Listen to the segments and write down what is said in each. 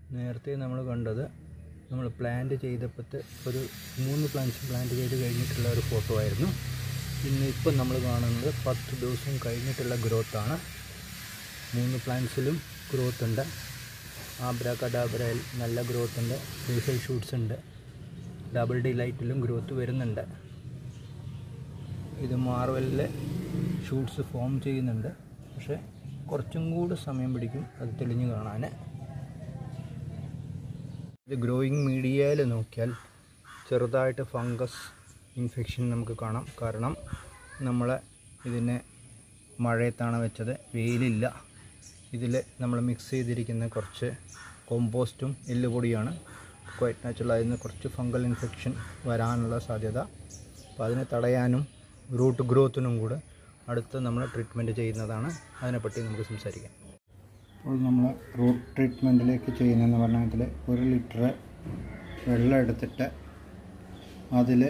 നേരത്തെ നമ്മൾ കണ്ടത് നമ്മൾ പ്ലാന്റ് ചെയ്തപ്പോഴത്തെ ഒരു 3 പ്ലാന്റ്സ് പ്ലാന്റ് ചെയ്ത് കഴിഞ്ഞിട്ടുള്ള ഒരു ഫോട്ടോ ആയിരുന്നു. ഇപ്പം നമ്മൾ കാണുന്നത് 10 ദിവസം കഴിഞ്ഞിട്ടുള്ള ഗ്രോത്താണ്. 3 പ്ലാന്റ്സിലും ഗ്രോത്ത് ഉണ്ട്. ആബ്രാകഡാബ്രയിൽ നല്ല ഗ്രോത്ത് ഉണ്ട്. ബേസൽ ഷൂട്ട്സ് ഉണ്ട്. ഡബിൾ ഡിലൈറ്റിലും ഗ്രോത്ത് വരുന്നുണ്ട്. ഇത് മാർവലിലെ ഷൂട്ട്സ് ഫോം ചെയ്യുന്നുണ്ട്. പക്ഷേ കുറച്ചും കൂടി സമയം പിടിക്കും അത് തെളിഞ്ഞു കാണാൻ. ഇത് ഗ്രോയിങ് മീഡിയയിൽ നോക്കിയാൽ ചെറുതായിട്ട് ഫംഗസ് ഇൻഫെക്ഷൻ നമുക്ക് കാണാം. കാരണം നമ്മൾ ഇതിനെ മഴയത്താണ് വെച്ചത്, വെയിലില്ല. ഇതിൽ നമ്മൾ മിക്സ് ചെയ്തിരിക്കുന്ന കുറച്ച് കോമ്പോസ്റ്റും എല്ലുപൊടിയാണ്. ക്വൈറ്റ് നാച്ചുറൽ ആയിരുന്നു. കുറച്ച് ഫംഗൽ ഇൻഫെക്ഷൻ വരാനുള്ള സാധ്യത. അപ്പോൾ അതിനെ തടയാനും റൂട്ട് ഗ്രോത്തിനും കൂടെ അടുത്ത് നമ്മൾ ട്രീറ്റ്മെൻറ്റ് ചെയ്യുന്നതാണ്. അതിനെപ്പറ്റി നമുക്ക് സംസാരിക്കാം. അപ്പോൾ നമ്മൾ റൂട്ട് ട്രീറ്റ്മെൻറ്റിലേക്ക് ചെയ്യുന്നതെന്ന് പറഞ്ഞാൽ ഇതിൽ 1 ലിറ്റർ വെള്ളം എടുത്തിട്ട് അതിൽ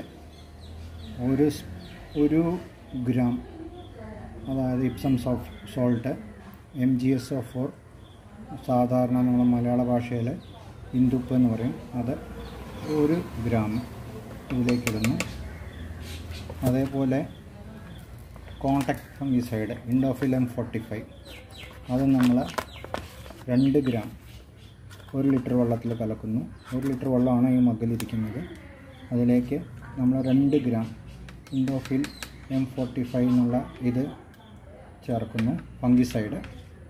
1 ഗ്രാം അതായത് ഇപ്സം സോൾട്ട് MgSO4 സാധാരണ നമ്മൾ മലയാള ഭാഷയിൽ ഇന്ദുപ്പ് എന്ന് പറയും, അത് 1 ഗ്രാം ഇതിലേക്കിടുന്നു. അതേപോലെ കോൺടാക്ട് ഫംഗിസൈഡ് ഇൻഡോഫിലം 45 അത് നമ്മൾ 2 ഗ്രാം 1 ലിറ്റർ വെള്ളത്തിൽ കലക്കുന്നു. 1 ലിറ്റർ വെള്ളമാണ് ഈ മഗ്ഗിലിരിക്കുന്നത്. അതിലേക്ക് നമ്മൾ 2 ഗ്രാം ഇൻഡോഫിൽ M45 എന്നുള്ള ഇത് ചേർക്കുന്നു, ഫംഗിസൈഡ്.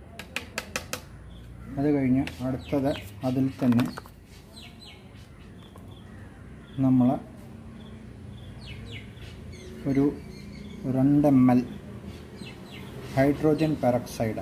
അത് കഴിഞ്ഞ് അടുത്തത് അതിൽ തന്നെ നമ്മൾ ഒരു 2 ml ഹൈഡ്രോജൻ പെറോക്സൈഡ്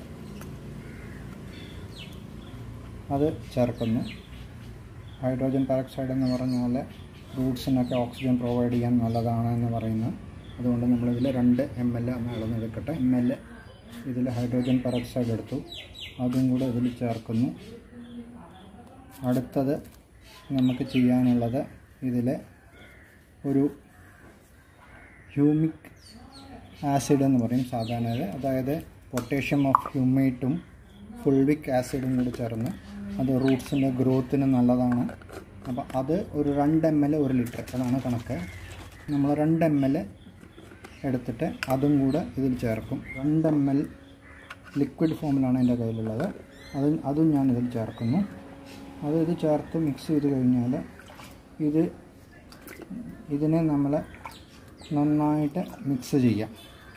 അത് ചേർക്കുന്നു. ഹൈഡ്രോജൻ പെറോക്സൈഡ് എന്ന് പറഞ്ഞാൽ റൂട്ട്സിനൊക്കെ ഓക്സിജൻ പ്രൊവൈഡ് ചെയ്യാൻ നല്ലതാണ് എന്ന് പറയുന്നു. അതുകൊണ്ട് നമ്മളിതിൽ 2 ml ഒന്ന് അളന്നെടുക്കട്ടെ. ml ഇതിൽ ഹൈഡ്രോജൻ പെറോക്സൈഡ് എടുത്തു, അതും കൂടെ ഇതിൽ ചേർക്കുന്നു. അടുത്തത് നമുക്ക് ചെയ്യാനുള്ളത് ഇതിൽ ഒരു ഹ്യൂമിക് ആസിഡ് എന്ന് പറയും സാധാരണ, അതായത് പൊട്ടാഷ്യം ഓഫ് ഹ്യൂമേറ്റും ഫുൾവിക് ആസിഡും കൂടി ചേർന്ന് അത് റൂട്ട്സിൻ്റെ ഗ്രോത്തിന് നല്ലതാണ്. അപ്പോൾ അത് ഒരു 2 ml 1 ലിറ്റർ അതാണ് കണക്ക്. നമ്മൾ 2 ml എടുത്തിട്ട് അതും കൂടെ ഇതിൽ ചേർക്കും. 2 ml ലിക്വിഡ് ഫോമിലാണ് എൻ്റെ കയ്യിലുള്ളത്. അതും ഞാൻ ഇതിൽ ചേർക്കുന്നു. ഇത് ചേർത്ത് മിക്സ് ചെയ്ത് കഴിഞ്ഞാൽ ഇതിനെ നമ്മൾ നന്നായിട്ട് മിക്സ് ചെയ്യാം.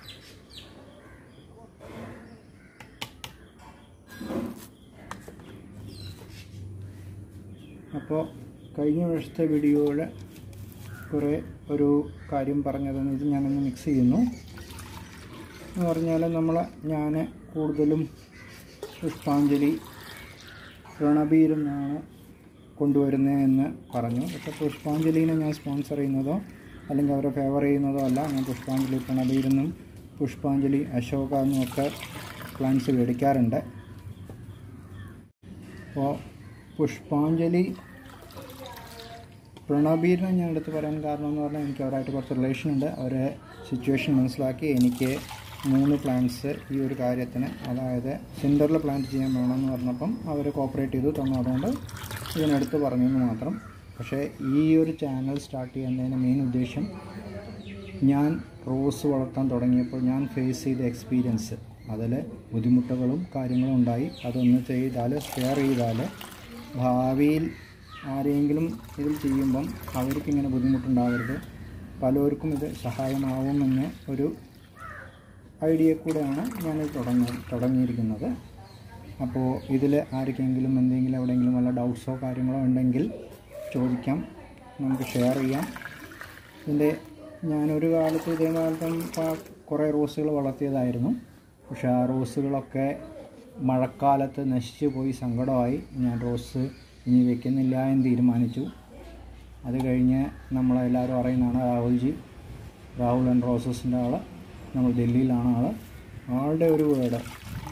അപ്പോൾ കഴിഞ്ഞ വർഷത്തെ വീഡിയോയിൽ കുറേ ഒരു കാര്യം പറഞ്ഞതെന്ന് ഇത് ഞാനൊന്ന് മിക്സ് ചെയ്യുന്നു എന്ന് പറഞ്ഞാൽ ഞാൻ കൂടുതലും പുഷ്പാഞ്ജലി രണബീരിൽ നിന്നാണ് കൊണ്ടുവരുന്നതെന്ന് പറഞ്ഞു. പക്ഷേ പുഷ്പാഞ്ജലിനെ ഞാൻ സ്പോൺസർ ചെയ്യുന്നതോ അല്ലെങ്കിൽ അവരെ ഫേവർ ചെയ്യുന്നതോ അല്ല. ഞാൻ പുഷ്പാഞ്ജലി പ്രണബീരിൽ നിന്നും പുഷ്പാഞ്ജലി അശോക എന്നുമൊക്കെ പ്ലാന്റ്സ് മേടിക്കാറുണ്ട്. അപ്പോൾ പുഷ്പാഞ്ജലി പ്രണബീരിനെ ഞാൻ എടുത്ത് പറയാൻ കാരണം എന്ന് പറഞ്ഞാൽ എനിക്ക് അവരായിട്ട് കുറച്ച് റിലേഷൻ ഉണ്ട്. അവരെ സിറ്റുവേഷൻ മനസ്സിലാക്കി എനിക്ക് 3 പ്ലാന്റ്സ് ഈ ഒരു കാര്യത്തിന്, അതായത് സെൻറ്ററിൽ പ്ലാന്റ് ചെയ്യാൻ വേണമെന്ന് പറഞ്ഞപ്പം അവർ കോപ്പറേറ്റ് ചെയ്തു തന്നു. അതുകൊണ്ട് ഇതിനെടുത്ത് പറഞ്ഞെന്ന് മാത്രം. പക്ഷേ ഈ ഒരു ചാനൽ സ്റ്റാർട്ട് ചെയ്യുന്നതിന് മെയിൻ ഉദ്ദേശം ഞാൻ റോസ് വളർത്താൻ തുടങ്ങിയപ്പോൾ ഞാൻ ഫേസ് ചെയ്ത എക്സ്പീരിയൻസ്, അതിൽ ബുദ്ധിമുട്ടുകളും കാര്യങ്ങളും ഉണ്ടായി. അതൊന്ന് ചെയ്താൽ ഷെയർ ചെയ്താൽ ഭാവിയിൽ ആരെങ്കിലും ഇതിൽ ചെയ്യുമ്പം അവർക്കിങ്ങനെ ബുദ്ധിമുട്ടുണ്ടാവരുത്, പലർക്കും ഇത് സഹായമാവുമെന്ന് ഒരു ഐഡിയ കൂടെയാണ് ഞാനിത് തുടങ്ങിയിരിക്കുന്നത്. അപ്പോൾ ഇതിൽ ആർക്കെങ്കിലും എന്തെങ്കിലും എവിടെയെങ്കിലും വല്ല ഡൗട്ട്സോ കാര്യങ്ങളോ ഉണ്ടെങ്കിൽ ചോദിക്കാം, നമുക്ക് ഷെയർ ചെയ്യാം. ഞാനൊരു കാലത്ത് ഇതേകാലത്തും കുറേ റോസുകൾ വളർത്തിയതായിരുന്നു. പക്ഷേ ആ റോസുകളൊക്കെ മഴക്കാലത്ത് നശിച്ചു പോയി, സങ്കടമായി. ഞാൻ റോസ് ഇനി വെക്കുന്നില്ല എന്ന് തീരുമാനിച്ചു. അത് കഴിഞ്ഞ് നമ്മളെല്ലാവരും അറിയുന്നതാണ് രാഹുൽ ആൻഡ് റോസസിൻ്റെ ആൾ. നമ്മൾ ഡൽഹിയിലാണ് ആളുടെ ഒരു വേർഡ്,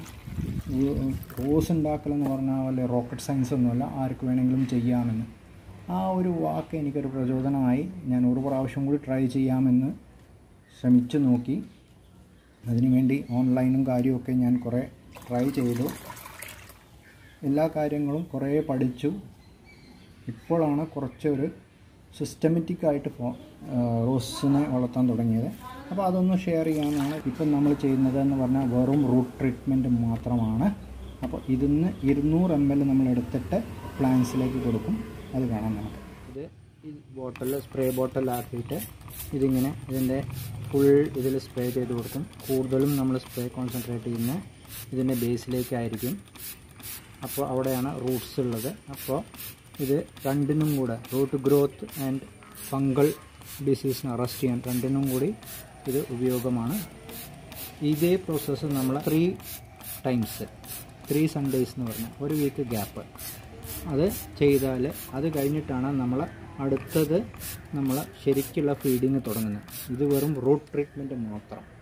റോസ് ഉണ്ടാക്കലെന്ന് പറഞ്ഞാൽ വല്ല റോക്കറ്റ് സയൻസ് ഒന്നുമല്ല, ആർക്ക് വേണമെങ്കിലും ചെയ്യാമെന്ന്. ആ ഒരു വാക്ക് എനിക്കൊരു പ്രചോദനമായി. ഞാൻ 1 പ്രാവശ്യം കൂടി ട്രൈ ചെയ്യാമെന്ന് ശ്രമിച്ചു നോക്കി. അതിനുവേണ്ടി ഓൺലൈനും കാര്യമൊക്കെ ഞാൻ കുറേ ട്രൈ ചെയ്തു. എല്ലാ കാര്യങ്ങളും കുറേ പഠിച്ചു. ഇപ്പോഴാണ് കുറച്ചൊരു സിസ്റ്റമാറ്റിക് ആയിട്ട് റോസിനെ വളർത്താൻ തുടങ്ങിയത്. അപ്പോൾ അതൊന്ന് ഷെയർ ചെയ്യാനാണ് ഇപ്പം നമ്മൾ ചെയ്യുന്നതെന്ന് പറഞ്ഞാൽ വെറും റൂട്ട് ട്രീറ്റ്മെൻറ്റ് മാത്രമാണ്. അപ്പോൾ ഇതിന്ന് 200 ml നമ്മൾ എടുത്തിട്ട് പ്ലാന്റ്സിലേക്ക് കൊടുക്കും. അത് കാണാം നമുക്ക്. ഇത് ഈ ബോട്ടിൽ സ്പ്രേ ബോട്ടിലാക്കിയിട്ട് ഇതിങ്ങനെ ഇതിൻ്റെ ഫുൾ ഇതിൽ സ്പ്രേ ചെയ്ത് കൊടുക്കും. കൂടുതലും നമ്മൾ സ്പ്രേ കോൺസെൻട്രേറ്റ് ചെയ്യുന്നത് ഇതിൻ്റെ ബേസിലേക്കായിരിക്കും. അപ്പോൾ അവിടെയാണ് റൂട്ട്സ് ഉള്ളത്. അപ്പോൾ ഇത് രണ്ടിനും കൂടെ റൂട്ട് ഗ്രോത്ത് ആൻഡ് ഫംഗൽ ഡിസീസിനെ അറസ്റ്റ് ചെയ്യാൻ രണ്ടിനും കൂടി ഇത് ഉപയോഗമാണ്. ഇതേ പ്രോസസ്സ് നമ്മൾ 3 ടൈംസ് 3 സൺഡേയ്സ് എന്ന് പറഞ്ഞാൽ ഒരു വീക്ക് ഗ്യാപ്പ് അത് ചെയ്താൽ അത് കഴിഞ്ഞിട്ടാണ് നമ്മൾ അടുത്തത് നമ്മൾ ശരിക്കുള്ള ഫീഡിങ് തുടങ്ങുന്നത്. ഇത് വെറും റൂട്ട് ട്രീറ്റ്മെൻറ്റ് മാത്രം.